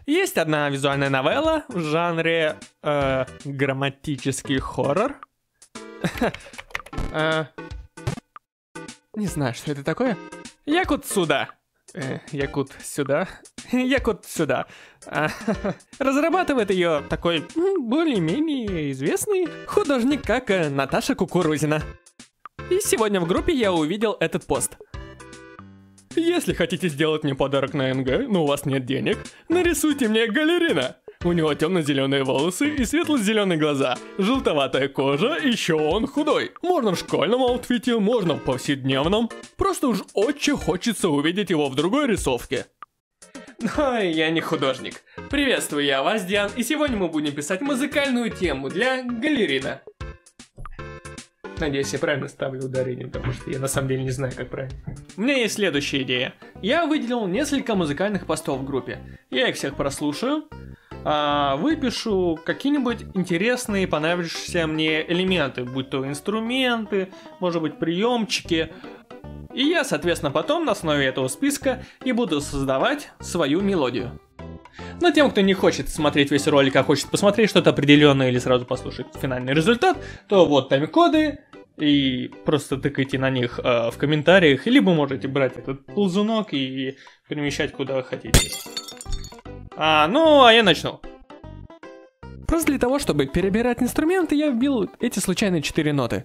Есть одна визуальная новелла в жанре грамматический хоррор. Не знаю, что это такое. Якут сюда. Якут сюда. Якут сюда. Разрабатывает ее такой более-менее известный художник, как Наташа Кукурузина. И сегодня в группе я увидел этот пост. Если хотите сделать мне подарок на НГ, но у вас нет денег, нарисуйте мне Галерина. У него темно-зеленые волосы и светло-зеленые глаза, желтоватая кожа, еще он худой. Можно в школьном аутфите, можно в повседневном. Просто уж очень хочется увидеть его в другой рисовке. Но я не художник. Приветствую, я вас, Диан, и сегодня мы будем писать музыкальную тему для Галерина. Надеюсь, я правильно ставлю ударение, потому что я на самом деле не знаю, как правильно. У меня есть следующая идея. Я выделил несколько музыкальных постов в группе. Я их всех прослушаю, выпишу какие-нибудь интересные, понравившиеся мне элементы, будь то инструменты, может быть, приемчики. И я, соответственно, потом на основе этого списка и буду создавать свою мелодию. Но тем, кто не хочет смотреть весь ролик, а хочет посмотреть что-то определенное или сразу послушать финальный результат, то вот тайм-коды, и просто тыкайте на них в комментариях, либо можете брать этот ползунок и перемещать куда хотите. Ну, а я начну. Просто для того, чтобы перебирать инструменты, я вбил эти случайные 4 ноты.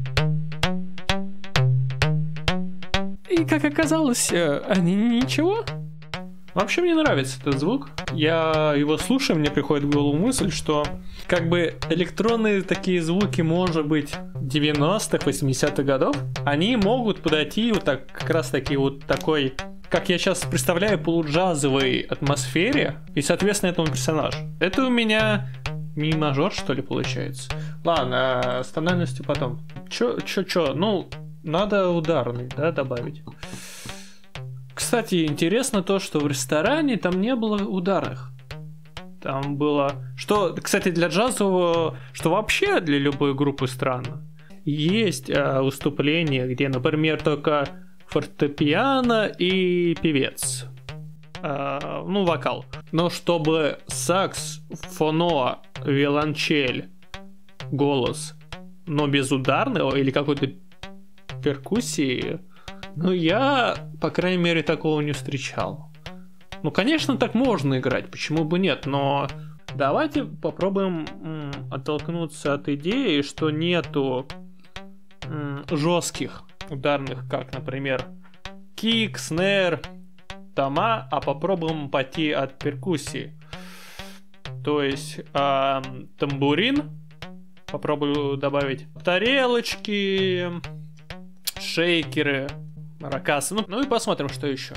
И как оказалось, они ничего. Вообще мне нравится этот звук. Я его слушаю, мне приходит в голову мысль, что как бы электронные такие звуки, может быть, 90-х, 80-х годов, они могут подойти вот так, как раз таки вот такой, как я сейчас представляю, полуджазовой атмосфере, и, соответственно, этому персонаж. Это у меня ми-мажор, что ли, получается. Ладно, с тональностью потом. Чё? Ну, надо ударный, да, добавить. Кстати, интересно то, что в ресторане там не было ударных. Там было... Что, кстати, для джазового, что вообще для любой группы странно. Есть выступления, где, например, только фортепиано и певец. Ну, вокал. Но чтобы сакс, фоно, виолончель, голос, но без ударного или какой-то перкуссии... Ну, я, по крайней мере, такого не встречал. Ну, конечно, так можно играть, почему бы нет, но давайте попробуем оттолкнуться от идеи, что нету жестких ударных, как, например, кик, снэр, тома, а попробуем пойти от перкуссии. То есть тамбурин, попробую добавить тарелочки, шейкеры, маракасы, ну и посмотрим, что еще.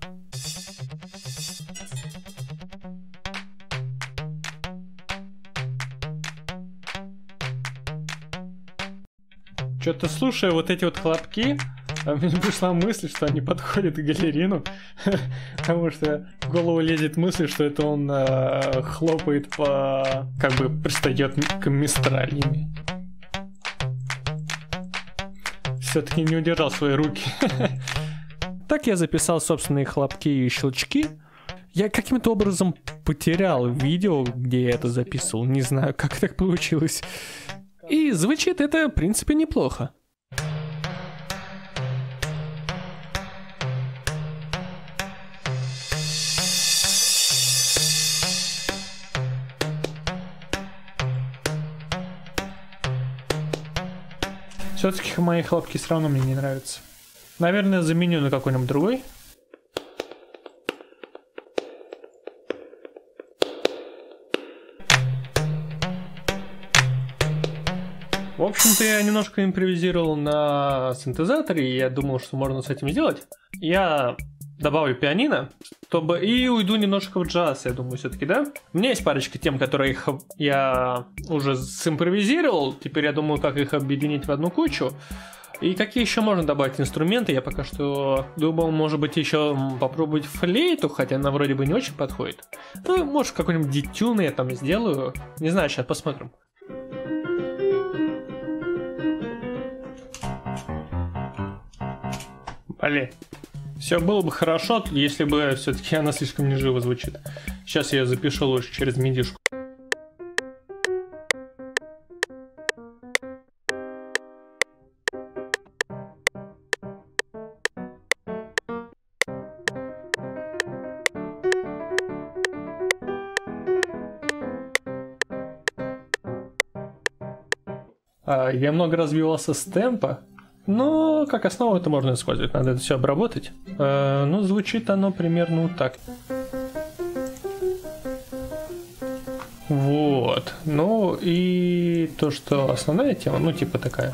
Что-то слушая вот эти вот хлопки, мне пришла мысль, что они подходят к Галерину, потому что в голову лезет мысль, что это он хлопает по... как бы пристает к мистральями. Все-таки не удержал свои руки. Так я записал собственные хлопки и щелчки. Я каким-то образом потерял видео, где я это записывал. Не знаю, как так получилось. И звучит это, в принципе, неплохо. Все-таки мои хлопки все равно мне не нравятся. Наверное, заменю на какой-нибудь другой. В общем-то, я немножко импровизировал на синтезаторе, и я думал, что можно с этим сделать. Я добавлю пианино, чтобы и уйду немножко в джаз, я думаю, все-таки, да? У меня есть парочка тем, которые я уже симпровизировал. Теперь я думаю, как их объединить в одну кучу. И какие еще можно добавить инструменты. Я пока что думал, может быть, еще попробовать флейту, хотя она вроде бы не очень подходит. Ну, может, какой-нибудь детюн я там сделаю. Не знаю, сейчас посмотрим. Блин. Все было бы хорошо, если бы все-таки она слишком неживо звучит. Сейчас я запишу лучше через мидишку. Я много развивался с темпа, но как основу это можно использовать, надо это все обработать. Ну, звучит оно примерно вот так. Вот. Ну и то, что основная тема, ну типа такая.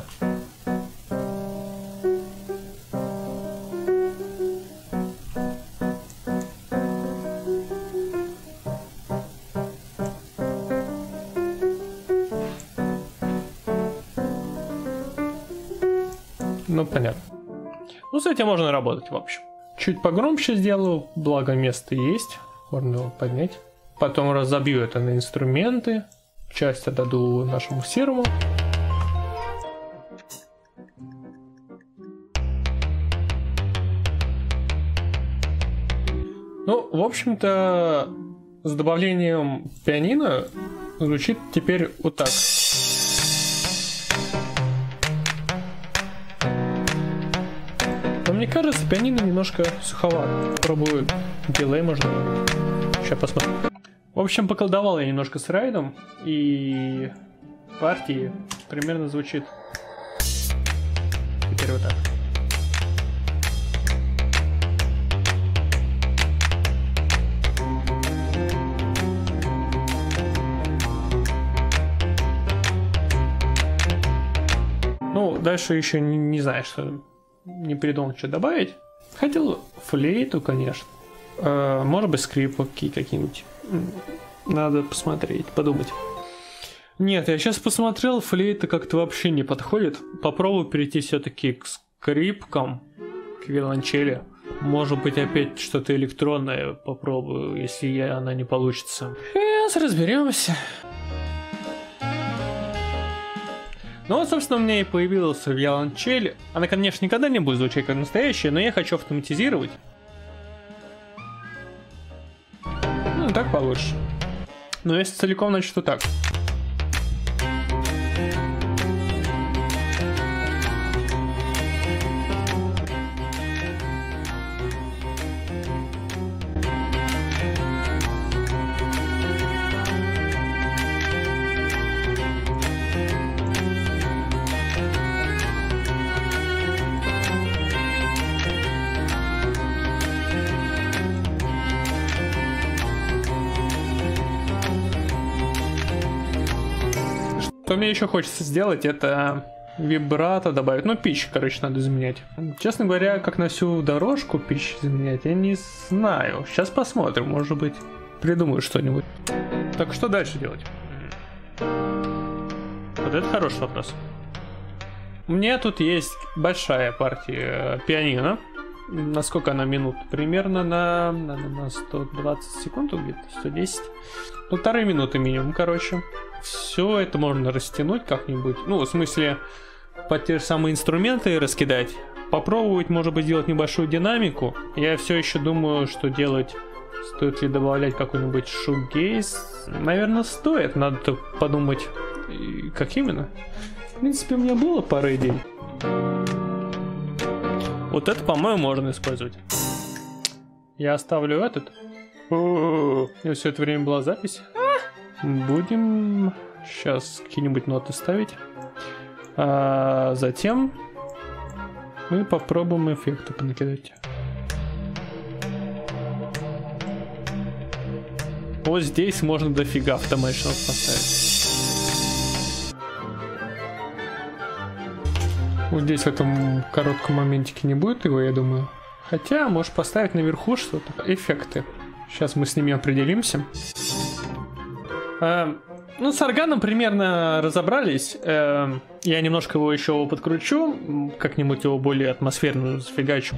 Ну, понятно. Ну, с этим можно работать, в общем. Чуть погромче сделаю, благо место есть. Можно его поднять. Потом разобью это на инструменты. Часть отдаду нашему серому. Ну, в общем-то, с добавлением пианино звучит теперь вот так. Мне кажется, пианино немножко суховато. Попробую дилей, можно. Сейчас посмотрим. В общем, поколдовал я немножко с райдом, и партии примерно звучит теперь вот так. Ну, дальше еще не знаю, что... Не придумал, что добавить. Хотел флейту, конечно. Может быть, скрипки какие-нибудь. Надо посмотреть, подумать. Нет, я сейчас посмотрел, флейта как-то вообще не подходит. Попробую перейти все-таки к скрипкам, к виолончели. Может быть, опять что-то электронное попробую, если она не получится. Сейчас разберемся. Ну вот, собственно, у меня и появилась виолончель. Она, конечно, никогда не будет звучать как настоящая, но я хочу автоматизировать. Ну, так получше. Но если целиком, значит, то так. Что мне еще хочется сделать, это вибрато добавить. Ну, питч, короче, надо заменять. Честно говоря, как на всю дорожку питч заменять, я не знаю. Сейчас посмотрим, может быть, придумаю что-нибудь. Так, что дальше делать? Вот это хороший вопрос. У меня тут есть большая партия пианино. Насколько она минут? Примерно на 120 секунд, где-то 110. 1,5 минуты минимум, короче. Все это можно растянуть как-нибудь. Ну, в смысле, под те же самые инструменты раскидать. Попробовать, может быть, сделать небольшую динамику. Я все еще думаю, что делать. Стоит ли добавлять какой-нибудь шугейс? Наверное, стоит. Надо подумать, как именно. В принципе, у меня было пара идей. Вот это, по-моему, можно использовать. Я оставлю этот. И все это время была запись. Будем сейчас какие-нибудь ноты ставить. А затем мы попробуем эффекты понакидать. Вот здесь можно дофига автоматчиков поставить. Вот здесь в этом коротком моментике не будет его, я думаю. Хотя, можешь поставить наверху что-то. Эффекты. Сейчас мы с ними определимся. Ну, с органом примерно разобрались. Я немножко его еще подкручу. Как-нибудь его более атмосферно зафигачу.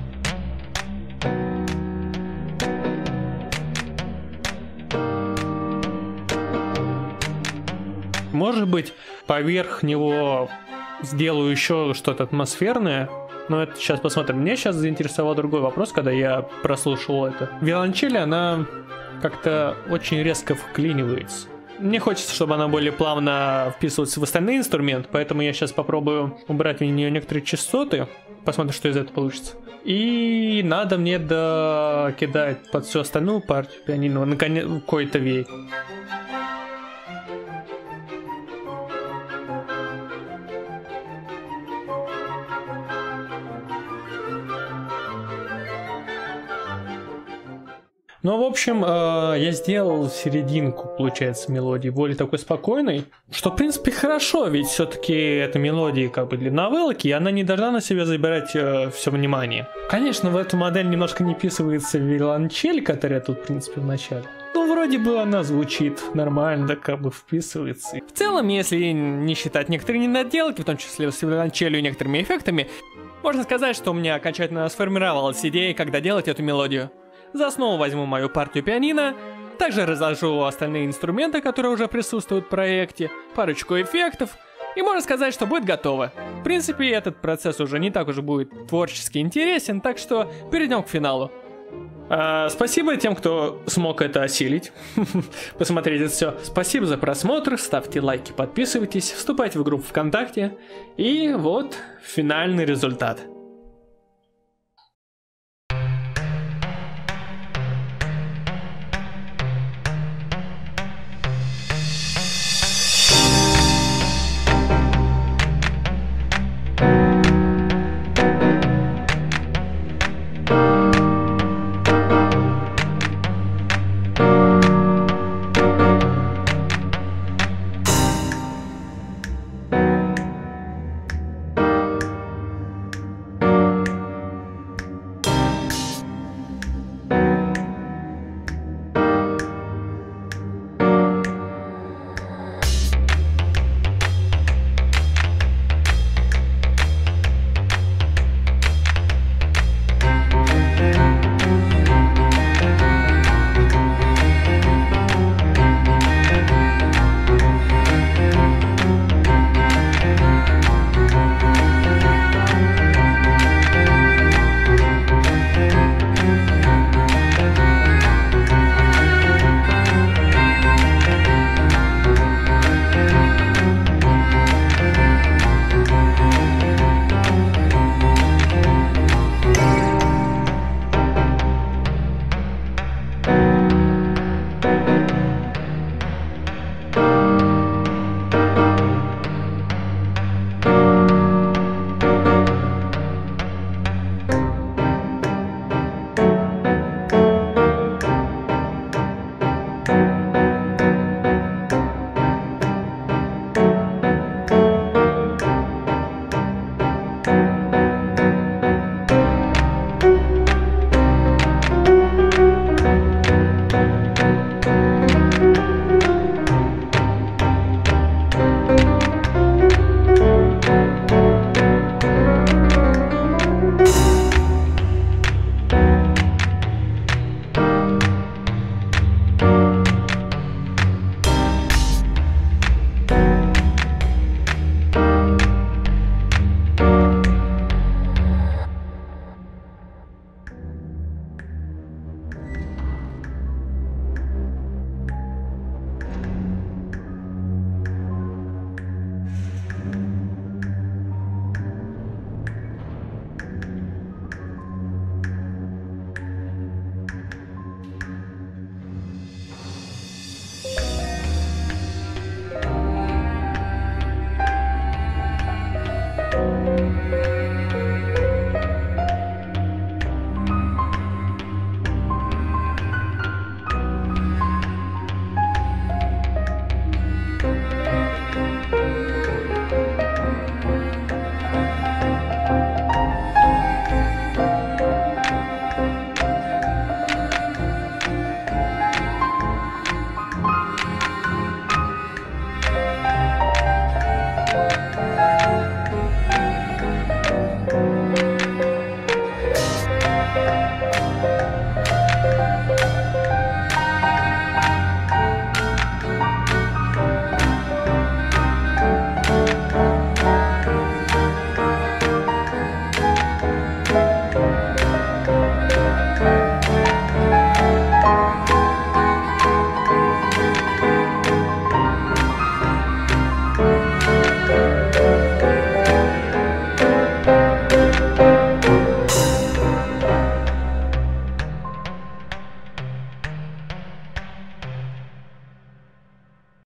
Может быть, поверх него сделаю еще что-то атмосферное. Но это сейчас посмотрим. Меня сейчас заинтересовал другой вопрос, когда я прослушал это. Виолончель, она как-то очень резко вклинивается. Мне хочется, чтобы она более плавно вписывалась в остальные инструменты, поэтому я сейчас попробую убрать в нее некоторые частоты. Посмотрим, что из этого получится. И надо мне докидать под всю остальную партию пианино наконец какой-то вей. Ну, в общем, я сделал серединку, получается, мелодии более такой спокойной, что, в принципе, хорошо, ведь все-таки эта мелодия как бы для новелки, и она не должна на себя забирать все внимание. Конечно, в эту модель немножко не вписывается виолончель, которая тут, в принципе, в начале. Ну, вроде бы она звучит нормально, как бы вписывается. В целом, если не считать некоторые недоделки, в том числе с виолончелью и некоторыми эффектами, можно сказать, что у меня окончательно сформировалась идея, когда делать эту мелодию. За основу возьму мою партию пианино, также разложу остальные инструменты, которые уже присутствуют в проекте, парочку эффектов, и можно сказать, что будет готово. В принципе, этот процесс уже не так уже будет творчески интересен, так что перейдем к финалу. Спасибо тем, кто смог это осилить, посмотреть это все. Спасибо за просмотр, ставьте лайки, подписывайтесь, вступайте в группу ВКонтакте. И вот финальный результат.